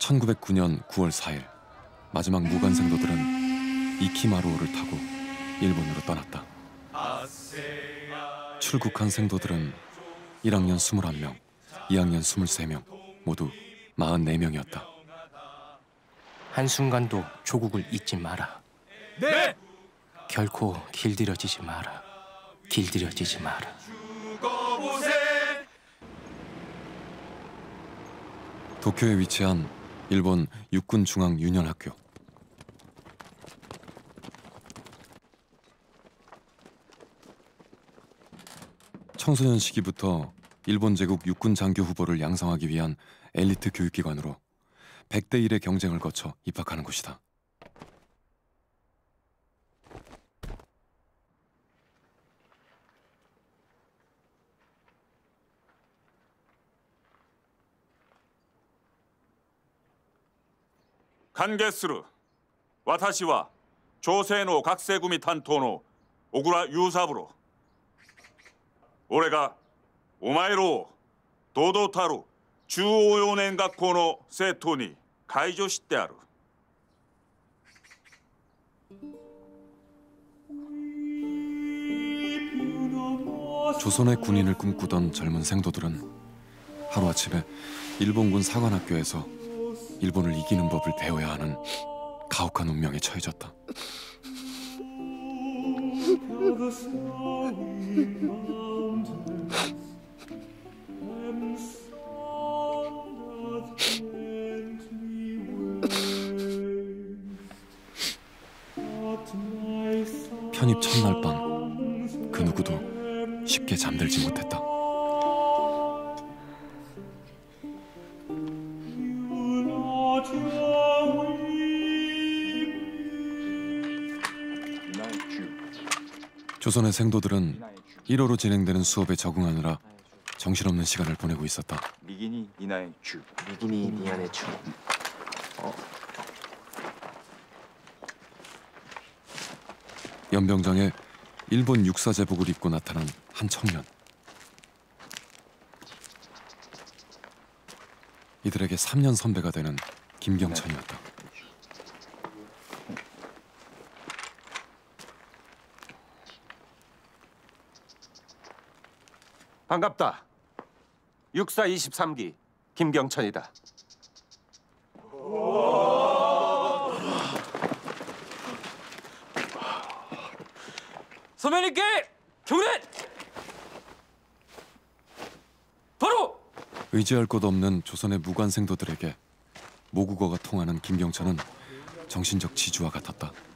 1909년 9월 4일 마지막 무관생도들은 이키마루오를 타고 일본으로 떠났다. 출국한 생도들은 1학년 21명, 2학년 23명, 모두 44명이었다. 한순간도 조국을 잊지 마라. 네! 결코 길들여지지 마라. 길들여지지 마라. 도쿄에 위치한 일본 육군중앙유년학교. 청소년 시기부터 일본 제국 육군 장교 후보를 양성하기 위한 엘리트 교육기관으로 100대 1의 경쟁을 거쳐 입학하는 곳이다. 간게스루, 와타시와 조세노 각세구미 탄토노 오구라 유사부로 올해가 오마이로 도도타루 주오요넨学校の 세토니 가이조 시대아루. 조선의 군인을 꿈꾸던 젊은 생도들은 하루아침에 일본군 사관학교에서 일본을 이기는 법을 배워야 하는 가혹한 운명에 처해졌다. 편입 첫날 밤 그 누구도 쉽게 잠들지 못했다. 조선의 생도들은 1호로 진행되는 수업에 적응하느라 정신없는 시간을 보내고 있었다. 미기니 니나의 주. 미기니 니안의 주. 연병장에 일본 육사제복을 입고 나타난 한 청년. 이들에게 3년 선배가 되는 김경천이었다. 반갑다. 육사 23기 김경천이다. 선배님께 경례! 바로! 의지할 곳 없는 조선의 무관생도들에게 모국어가 통하는 김경천은 정신적 지주와 같았다.